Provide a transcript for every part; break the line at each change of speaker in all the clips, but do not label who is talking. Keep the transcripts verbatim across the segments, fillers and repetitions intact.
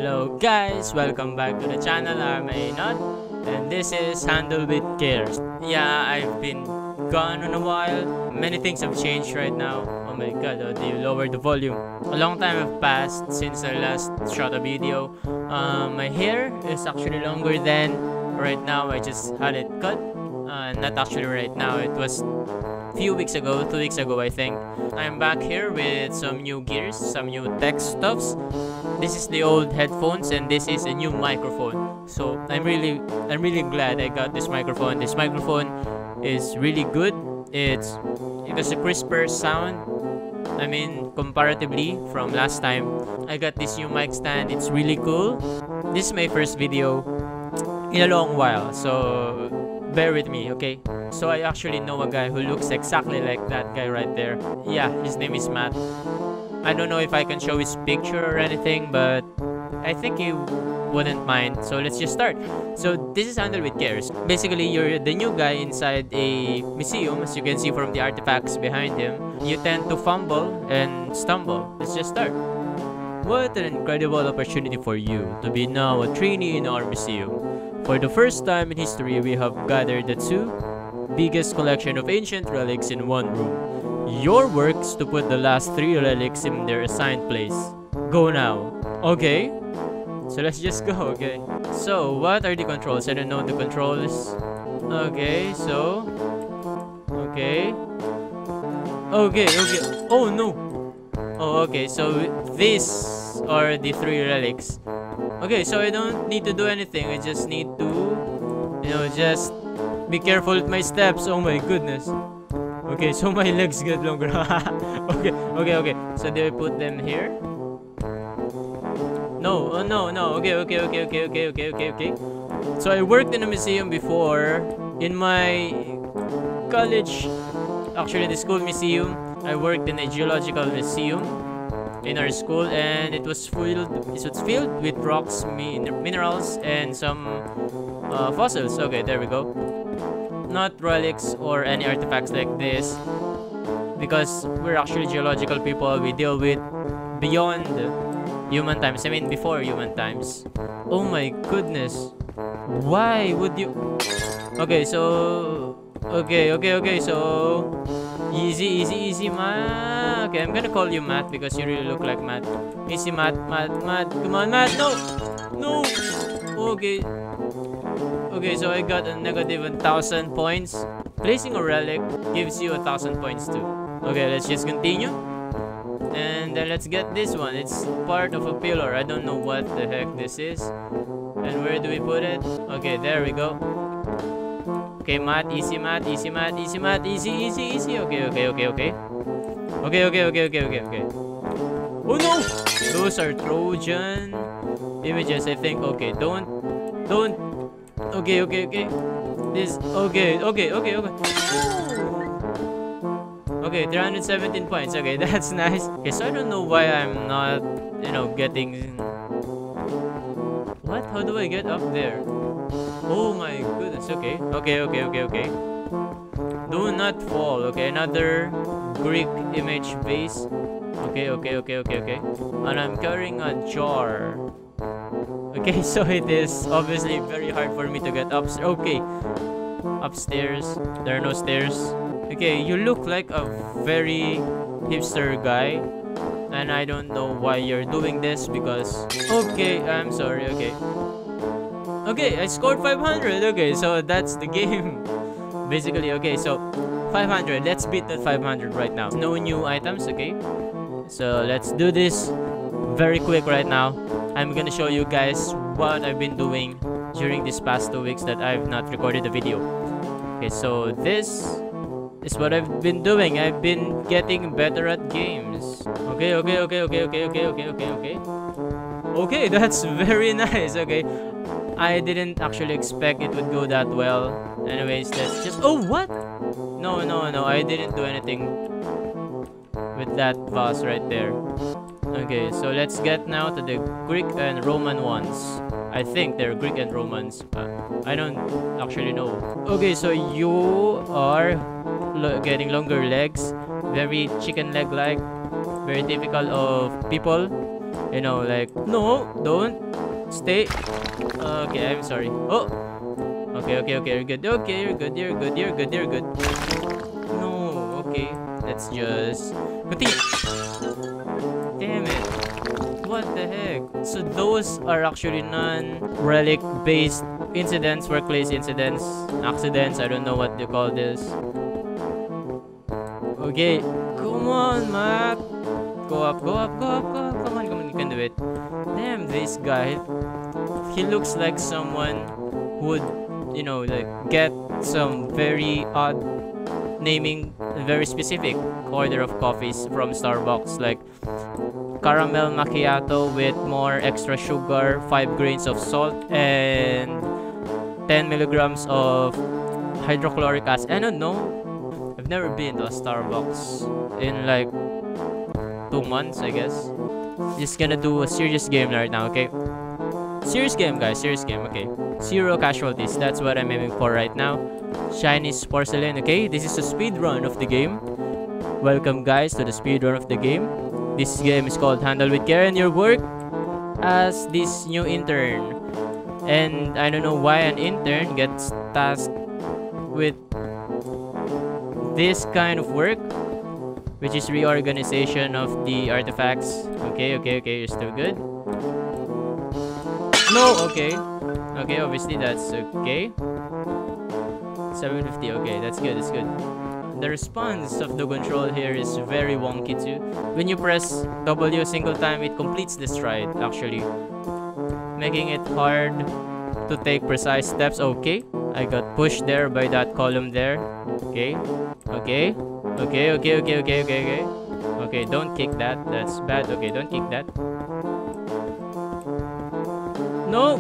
Hello guys, welcome back to the channel. I'm Aynod and this is Handle with Cares. Yeah, I've been gone on a while. Many things have changed right now. Oh my god, oh, do you lower the volume? A long time have passed since I last shot a video. Uh, my hair is actually longer than right now. I just had it cut. Uh, not actually right now, it was few weeks ago, two weeks ago I think. I'm back here with some new gears, some new tech stuffs. This is the old headphones and this is a new microphone. So I'm really I'm really glad I got this microphone. This microphone is really good. It's it has a crisper sound. I mean, comparatively from last time. I got this new mic stand. It's really cool. This is my first video in a long while, so bear with me, okay? So I actually know a guy who looks exactly like that guy right there. Yeah, his name is Matt. I don't know if I can show his picture or anything, but I think he wouldn't mind. So let's just start. So this is Handle with Cares. Basically, you're the new guy inside a museum. As you can see from the artifacts behind him, you tend to fumble and stumble. Let's just start. What an incredible opportunity for you to be now a trainee in our museum. For the first time in history, we have gathered the two biggest collection of ancient relics in one room. Your work is to put the last three relics in their assigned place. Go now. Okay? So let's just go, okay? So, what are the controls? I don't know the controls. Okay, so... Okay. Okay, okay. Oh, no! Oh, okay, so these are the three relics. Okay, so I don't need to do anything. I just need to, you know, just be careful with my steps. Oh my goodness. Okay, so my legs get longer. okay, okay, okay. So do I put them here? No, oh no, no. Okay, okay, okay, okay, okay, okay, okay, okay. So I worked in a museum before. In my college, actually the school museum, I worked in a geological museum in our school, and it was filled it was filled with rocks, min minerals, and some uh, fossils. Okay, there we go. Not relics or any artifacts like this, because we're actually geological people. We deal with beyond human times. I mean, before human times. Oh my goodness! Why would you? Okay, so okay, okay, okay. So easy, easy, easy, Matt. Okay, I'm gonna call you Matt because you really look like Matt. Easy, Matt, Matt, Matt. Come on, Matt. No, no. Okay. Okay, so I got a negative one thousand points. Placing a relic gives you a thousand points too. Okay, let's just continue. And then let's get this one. It's part of a pillar. I don't know what the heck this is. And where do we put it? Okay, there we go. Okay, Matt, easy, Matt, easy, Matt, easy, Matt, easy, easy, easy. Okay, okay, okay, okay. Okay, okay, okay, okay, okay, okay. Oh no! Those are Trojan images, I think. Okay, don't, don't. Okay, okay, okay. This, okay, okay, okay, okay. Okay, three hundred seventeen points. Okay, that's nice. Okay, so I don't know why I'm not, you know, getting. What? How do I get up there? Oh my goodness. Okay, okay, okay, okay, okay. Do not fall. Okay, another Greek image base. Okay, okay, okay, okay, okay. And I'm carrying a jar. Okay, so it is obviously very hard for me to get upstairs. Okay, upstairs. There are no stairs. Okay, you look like a very hipster guy, and I don't know why you're doing this because. Okay, I'm sorry. Okay. Okay, I scored five hundred. Okay, so that's the game. Basically, okay, so five hundred. Let's beat that five hundred right now. No new items, okay? So let's do this very quick right now. I'm gonna show you guys what I've been doing during these past two weeks that I've not recorded a video. Okay, so this is what I've been doing. I've been getting better at games. Okay, okay, okay, okay, okay, okay, okay, okay, okay. Okay, that's very nice. Okay, I didn't actually expect it would go that well. Anyways, let's just... Oh, what? No, no, no. I didn't do anything with that vase right there. Okay, so let's get now to the Greek and Roman ones. I think they're Greek and Romans. But I don't actually know. Okay, so you are lo getting longer legs. Very chicken leg-like. Very typical of people you know, like, no, don't stay. Okay, I'm sorry. Oh, okay, okay, okay, you're good. Okay, you're good, you're good, you're good, you're good. No, okay, let's just continue. Damn it. What the heck? So those are actually non-relic based incidents, workplace incidents, accidents, I don't know what they call this. Okay, come on, Matt. Go up, go up, go up, go up. Come on, come on, you can do it. Damn, this guy. He looks like someone who would, you know, like get some very odd naming, very specific order of coffees from Starbucks, like caramel macchiato with more extra sugar, five grains of salt, and ten milligrams of hydrochloric acid. I don't know. I've never been to a Starbucks in like two months, I guess. Just gonna do a serious game right now, okay? Serious game, guys. Serious game, okay? Zero casualties. That's what I'm aiming for right now. Chinese porcelain, okay? This is a speed run of the game. Welcome, guys, to the speed run of the game. This game is called Handle with Care, and your work as this new intern. And I don't know why an intern gets tasked with this kind of work, which is reorganization of the artifacts. Okay, okay, okay, you're still good. No, okay. Okay, obviously that's okay. seven fifty, okay, that's good, that's good. The response of the control here is very wonky too. When you press W a single time, it completes the stride, actually, making it hard to take precise steps. Okay, I got pushed there by that column there. Okay, okay, okay, okay, okay, okay, okay, okay. Okay, don't kick that. That's bad. Okay, don't kick that. No.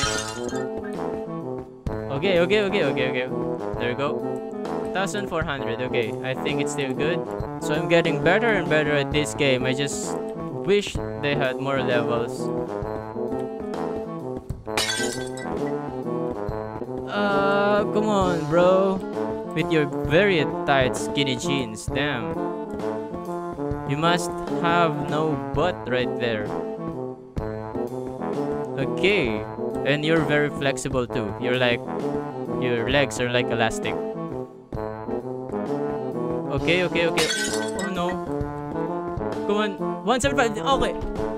Okay, okay, okay, okay, okay. There we go. one thousand four hundred. Okay, I think it's still good. So I'm getting better and better at this game. I just wish they had more levels. Uh, come on, bro. With your very tight skinny jeans. Damn. You must have no butt right there. Okay. And you're very flexible too. You're like, your legs are like elastic. Okay, okay, okay. Oh no. Come on. one seventy-five. Okay.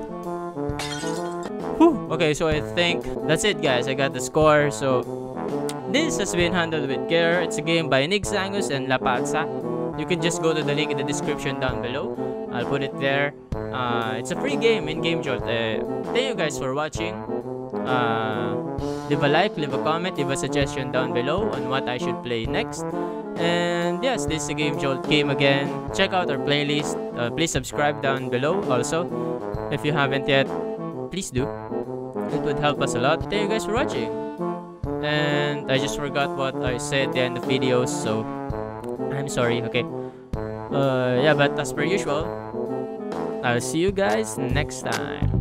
Whew. Okay, so I think that's it, guys. I got the score. So this has been Handled with Care. It's a game by Nick Zangus and Lapalsa. You can just go to the link in the description down below. I'll put it there. Uh, it's a free game in GameJolt. Uh, thank you guys for watching. Uh, leave a like, leave a comment, leave a suggestion down below on what I should play next. And yes, this is a GameJolt game again. Check out our playlist. Uh, please subscribe down below also. If you haven't yet, please do. It would help us a lot. Thank you guys for watching. And I just forgot what I said at the end of videos, so I'm sorry. Okay. Uh, yeah, but as per usual, I'll see you guys next time.